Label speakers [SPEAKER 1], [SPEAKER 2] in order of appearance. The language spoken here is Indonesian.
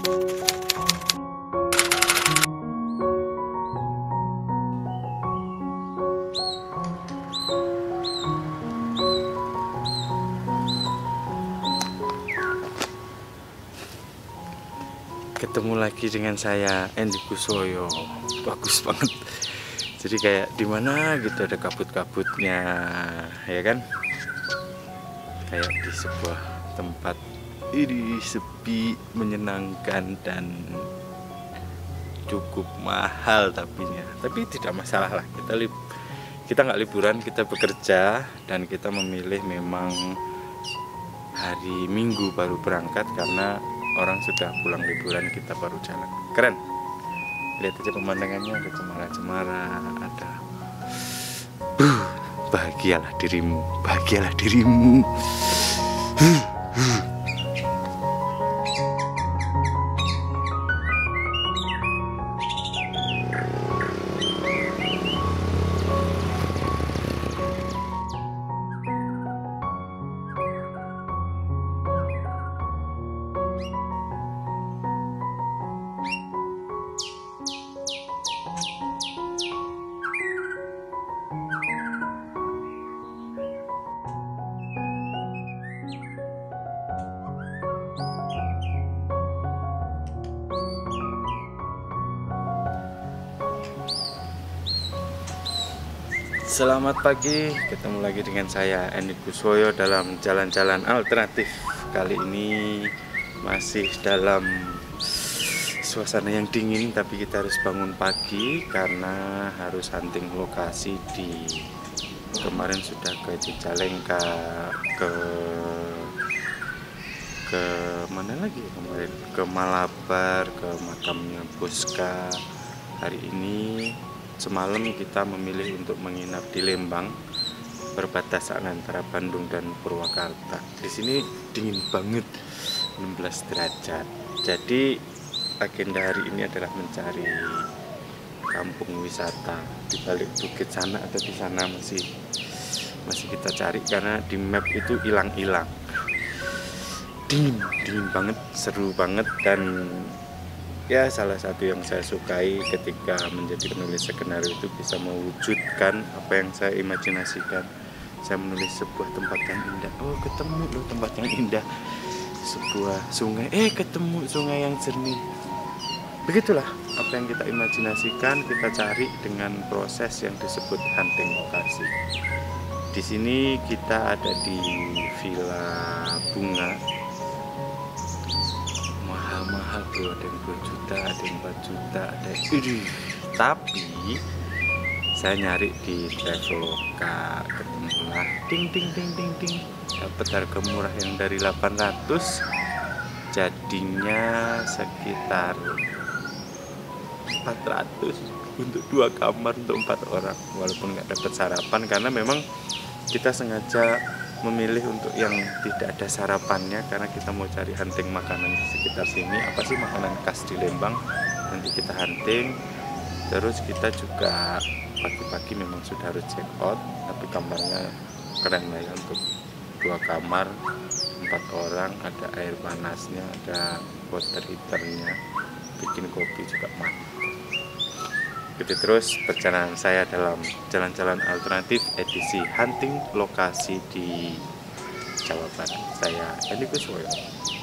[SPEAKER 1] Ketemu lagi dengan saya, Andy Kusoyo. Bagus banget. Jadi kayak di mana gitu ada kabut-kabutnya, ya kan? Kayak di sebuah tempat ini sepi, menyenangkan dan cukup mahal tapi tidak masalah lah. Kita nggak liburan, kita bekerja dan kita memilih memang hari Minggu baru berangkat karena orang sudah pulang liburan, kita baru jalan. Keren. Lihat aja pemandangannya, ada cemara-cemara, ada bahagialah dirimu, bahagialah dirimu. Selamat pagi, ketemu lagi dengan saya Andy Kusoyo dalam jalan-jalan alternatif. Kali ini masih dalam suasana yang dingin, tapi kita harus bangun pagi karena harus hunting lokasi. Kemarin sudah ke Cicalengka, ke mana lagi kemarin, ke Malabar, ke makamnya Boska. Hari ini semalam kita memilih untuk menginap di Lembang, perbatasan antara Bandung dan Purwakarta. Di sini dingin banget, 16 derajat. Jadi agenda hari ini adalah mencari kampung wisata di balik bukit sana atau di sana masih kita cari karena di map itu hilang-hilang. Dingin banget, seru banget, dan ya salah satu yang saya sukai ketika menjadi penulis skenario itu bisa mewujudkan apa yang saya imajinasikan. Saya menulis sebuah tempat yang indah, oh ketemu loh tempat yang indah, sebuah sungai, ketemu sungai yang jernih. Begitulah apa yang kita imajinasikan, kita cari dengan proses yang disebut hunting lokasi. Di sini kita ada di Villa Bunga. Mahal bro, ada yang 2 juta, ada yang 4 juta, ada yang tapi saya nyari di Traveloka, ketemulah ding dapat harga murah yang dari 800 jadinya sekitar 400 untuk 2 kamar untuk 4 orang, walaupun nggak dapat sarapan karena memang kita sengaja memilih untuk yang tidak ada sarapannya karena kita mau cari hunting makanan di sekitar sini. Apa sih makanan khas di Lembang, nanti kita hunting. Terus kita juga pagi-pagi memang sudah harus check out, tapi kamarnya keren lah ya, untuk 2 kamar 4 orang, ada air panasnya, ada water heaternya, bikin kopi juga mantap. Gitu terus perjalanan saya dalam jalan-jalan alternatif edisi hunting lokasi di Jawa Barat. Saya Andy Kusoyo.